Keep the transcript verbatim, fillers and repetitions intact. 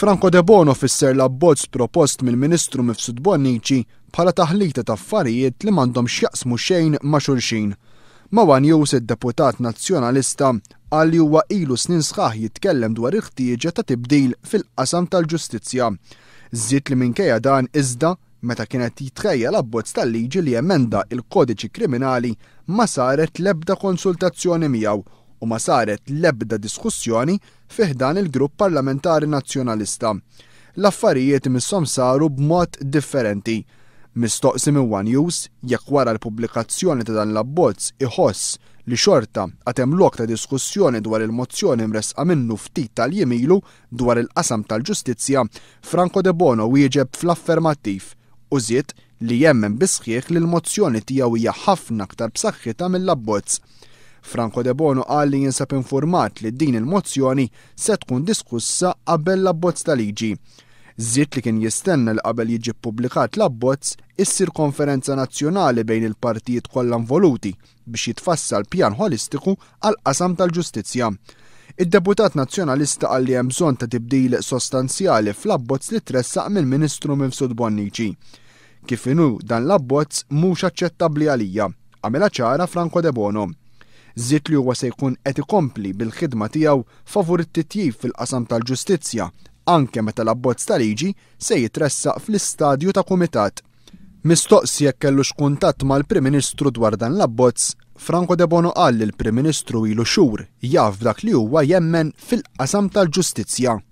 Franco De Bono fisser l-abbozz propost mill-Ministru Mifsud Bonnici bħala taħlita ta' affarijiet li m'għandhomx jaqsmu xejn ma' xulxin. Ma' One News id-deputat nazzjonalista qal li huwa ilu snin sħaħ jitkellem dwar il-ħtieġa ta' tibdil fil-qasam tal-ġustizzja. Żied li minkejja dan iżda meta kienet jitħejja l-abbozz tal-liġi li emenda il-kodiċi kriminali ma saret l-ebda konsultazzjoni miegħu u ma saret l-ebda diskussjoni fih dan il-grupp parlamentari nazzjonalista. L-affarijiet misshom saru b'mod differenti. Mistoqsi minn One News jekk wara l-pubblikazzjoni ta' dan l-abbozz iħoss li xorta għatem lok ta' diskussjoni dwar il-mozzjoni mresqa minnu ftit tal-jimilu dwar il-qasam tal-ġustizzja, Franco De Bono wieġeb fl-affermattiv u żied li jemmen bisħieħ li l-mozzjoni tiegħu hija ħafna aktar b'saħħitha mill-abbozz. Franco De Bono qal li jinsab infurmat li din il-mozzjoni se tkun diskussa qabel l-abbozz ta' liġi. Żied li kien jistenna li qabel jiġi ppubblikat l-abbozz issir konferenza nazzjonali bejn il-partijiet kollha involuti biex jitfassal pjan holistiku għal qasam tal-ġustizzja. Id-deputat nazzjonalista qal li hemm bżonn ta' tibdil sostanzjali fl-abbozz li tressaq mill-Ministru Mifsud Bonnici. Kif inhu dan l-abbozz mhux aċċettabbli għalija, għamilha ċara Franco De Bono. Żied li huwa se jkun qed ikompli bil-ħidma tiegħu favur it-titjib fil-qasam tal-ġustizzja anke meta l-abbozz ta' liġi se jitressaq fl-istadju ta' kumitat. Mistoqsi jekk kellux kuntatt mal-Prim Ministru dwar dan l-abbozz, Franco De Bono qal li l-Prim Ministru ilu xhur jaf dak li huwa jemmen fil-qasam tal-ġustizzja.